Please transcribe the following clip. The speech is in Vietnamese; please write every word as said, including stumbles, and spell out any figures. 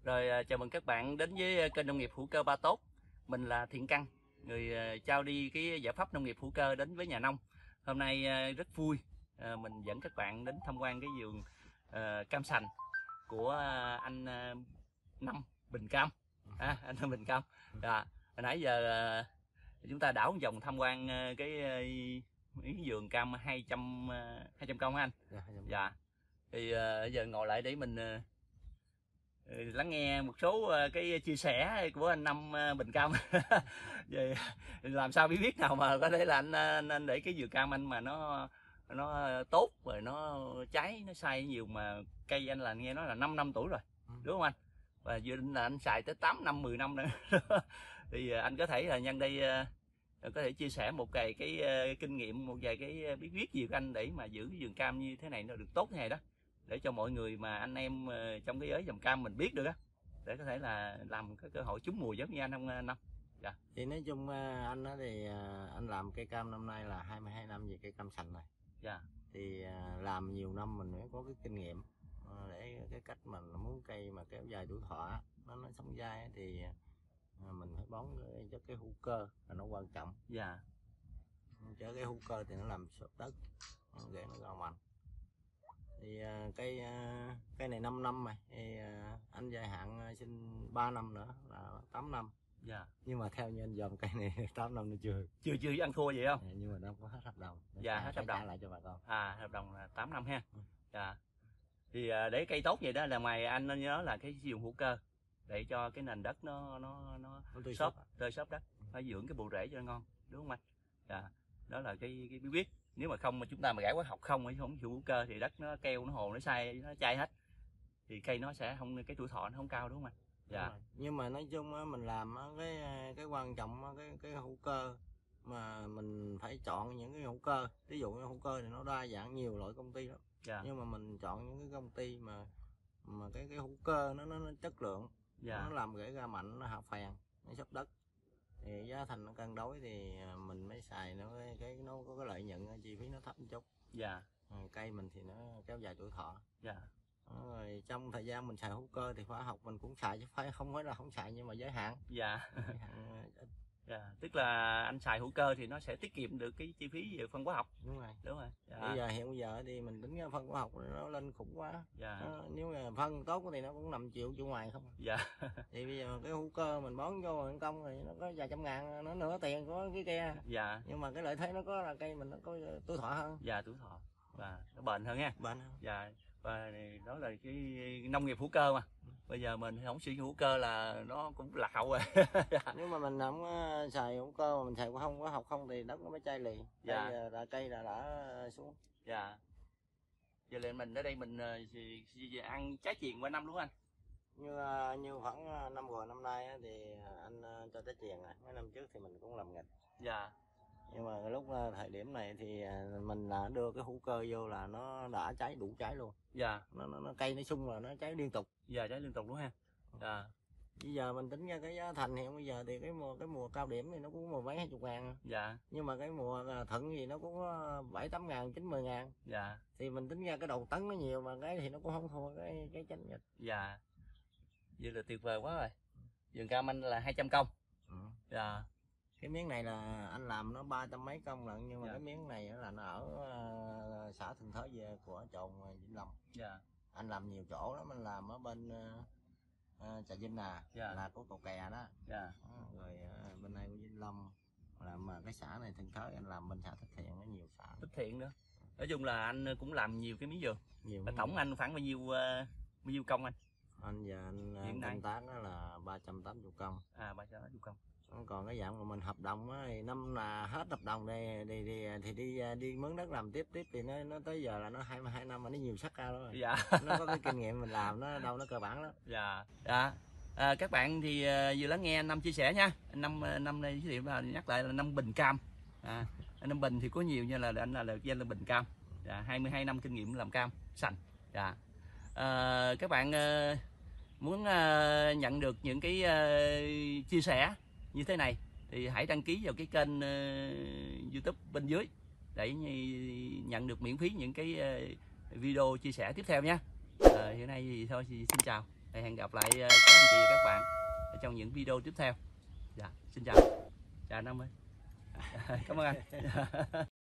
Rồi chào mừng các bạn đến với kênh nông nghiệp hữu cơ Ba Tốt. Mình là Thiện Căn, người trao đi cái giải pháp nông nghiệp hữu cơ đến với nhà nông. Hôm nay rất vui mình dẫn các bạn đến tham quan cái vườn cam sành của anh Năm Bình Cam. À, anh Năm Bình Cam. À, hồi nãy giờ chúng ta đảo vòng tham quan cái, cái vườn cam hai trăm hai trăm công anh. Dạ. Dạ. Thì bây giờ ngồi lại để mình lắng nghe một số cái chia sẻ của anh Năm Bình Cam. Về làm sao bí quyết nào mà có thể là anh, anh để cái vườn cam anh mà nó nó tốt rồi nó trái nó sai nhiều, mà cây anh là nghe nói là năm năm tuổi rồi, đúng không anh? Và vừa định là anh xài tới tám năm mười năm nữa. Thì anh có thể là nhân đây có thể chia sẻ một vài cái, cái kinh nghiệm, một vài cái bí quyết gì của anh để mà giữ cái vườn cam như thế này nó được tốt thế này đó, để cho mọi người mà anh em trong cái giới trồng cam mình biết được á, để có thể là làm cái cơ hội trúng mùa giống như anh không Năm. Dạ. Thì nói chung anh đó thì anh làm cây cam năm nay là hai mươi hai năm về cây cam sành này. Dạ. Thì làm nhiều năm mình mới có cái kinh nghiệm để cái cách mà muốn cây mà kéo dài tuổi thọ nó nó sống dai thì mình phải bón cho cái hữu cơ là nó quan trọng. Dạ. Cho cái hữu cơ thì nó làm sụp đất để nó ra mạnh. Thì cây cây này năm năm rồi thì anh dài hạn xin ba năm nữa là tám năm. Dạ. Nhưng mà theo như anh dòm cây này tám năm nó chưa chưa chưa ăn thua vậy không? Nhưng mà nó có hết hợp đồng. Dạ, hết hợp đồng lại cho bà con. À, hợp đồng là tám năm ha. Ừ. Dạ. Thì để cây tốt vậy đó là mày anh nên nhớ là cái dùng hữu cơ để cho cái nền đất nó nó nó xốp, tơi xốp đất, phải dưỡng cái bộ rễ cho nó ngon, đúng không anh? Dạ. Đó là cái cái bí quyết. Nếu mà không mà chúng ta mà gãi hóa học không ấy, không hữu cơ thì đất nó keo nó hồ nó sai nó chai hết, thì cây nó sẽ không, cái tuổi thọ nó không cao, đúng không anh? Dạ. Nhưng mà nói chung mình làm cái cái quan trọng cái cái hữu cơ mà mình phải chọn những cái hữu cơ, ví dụ như hữu cơ thì nó đa dạng nhiều loại công ty lắm. Dạ. Nhưng mà mình chọn những cái công ty mà mà cái cái hữu cơ nó nó, nó chất lượng. Dạ. Nó làm rễ ra mạnh, nó hạ phèn, nó xốp đất, thì giá thành nó cân đối thì mình mới xài nó cái, cái nó có cái lợi nhuận, chi phí nó thấp một chút. Dạ. Cây mình thì nó kéo dài tuổi thọ. Dạ. Rồi trong thời gian mình xài hữu cơ thì hóa học mình cũng xài, chứ phải không phải là không xài, nhưng mà giới hạn. Dạ. Giới hạn ít. Dạ. Tức là anh xài hữu cơ thì nó sẽ tiết kiệm được cái chi phí về phân hóa học. Đúng rồi. Đúng rồi. Dạ. Bây giờ hiện giờ thì mình tính phân hóa học nó lên khủng quá. Dạ. Nó, nếu mà phân tốt thì nó cũng năm triệu triệu ngoài không. Dạ. Thì bây giờ cái hữu cơ mình bón vô nhân công thì nó có vài trăm ngàn, nó nửa tiền của cái kia. Dạ. Nhưng mà cái lợi thế nó có là cây mình nó có tuổi thọ hơn. Dạ, tuổi thọ và nó bền hơn nha. Bền hơn. Dạ. Và đó là cái nông nghiệp hữu cơ mà. Bây giờ mình không sử dụng hữu cơ là nó cũng lạc hậu rồi. Nếu mà mình không xài hữu cơ mà mình xài không có học không thì đất nó mới chai lì. Dạ. Cây là cây là đã xuống. Dạ. Giờ lên mình ở đây mình ăn trái chuyền qua năm đúng không anh? Như như khoảng năm rồi năm nay thì anh cho trái chuyền rồi. Mấy năm trước thì mình cũng làm nghịch. Dạ. Nhưng mà lúc thời điểm này thì mình là đưa cái hữu cơ vô là nó đã cháy đủ trái luôn. Dạ. Nó, nó, nó cây nó sung là nó cháy liên tục. Dạ, cháy liên tục đúng ha. Dạ. Bây giờ mình tính ra cái giá thành hiện bây giờ thì cái mùa cái mùa cao điểm thì nó cũng mùa mấy hai chục ngàn. Dạ. Nhưng mà cái mùa thuận thì nó cũng bảy tám ngàn, chín mươi ngàn. Dạ. Thì mình tính ra cái đầu tấn nó nhiều mà cái thì nó cũng không thua cái cái chánh nghịch. Dạ. Vậy là tuyệt vời quá rồi. Vườn cam anh là hai trăm công. Ừ. Dạ. Cái miếng này là anh làm nó ba trăm mấy công lận, nhưng mà dạ. Cái miếng này là nó ở uh, xã Thượng Thới về của chồn Vĩnh Long. Dạ. Anh làm nhiều chỗ lắm, anh làm ở bên uh, uh, Trà Vinh nè. Dạ. Là có cầu kè đó. Dạ. Uh, rồi uh, bên này của Vĩnh Long, làm uh, cái xã này Thượng Thới anh làm bên xã Thích Thiện, nó nhiều xã. Thích Thiện nữa. Nói chung là anh cũng làm nhiều cái miếng vườn. Nhiều. Tổng vườn. Anh khoảng bao nhiêu uh, bao nhiêu công anh? Anh giờ anh canh tác là ba trăm tám mươi công. À, ba trăm tám mươi công. Còn cái dạng mà mình hợp đồng á, thì năm là hết hợp đồng đây thì, thì, thì đi đi mướn đất làm tiếp tiếp thì nó nó tới giờ là nó hai mươi hai năm mà nó nhiều sắc cao rồi. Dạ. Nó có cái kinh nghiệm mình làm nó đâu nó cơ bản lắm. Dạ. Dạ. À, các bạn thì uh, vừa lắng nghe anh Năm chia sẻ nha. Anh Năm năm nay giới thiệu là nhắc lại là Năm Bình Cam. À, anh Năm Bình thì có nhiều như là anh là được danh là Bình Cam. Dạ, hai mươi hai năm kinh nghiệm làm cam sành. Dạ. À, các bạn uh, muốn uh, nhận được những cái uh, chia sẻ như thế này thì hãy đăng ký vào cái kênh uh, YouTube bên dưới để nhận được miễn phí những cái uh, video chia sẻ tiếp theo nha. Uh, hiện nay thì thôi thì xin chào. Thì hẹn gặp lại các anh chị và các bạn ở trong những video tiếp theo. Dạ, xin chào. Chào anh Năm ơi. Cảm ơn anh.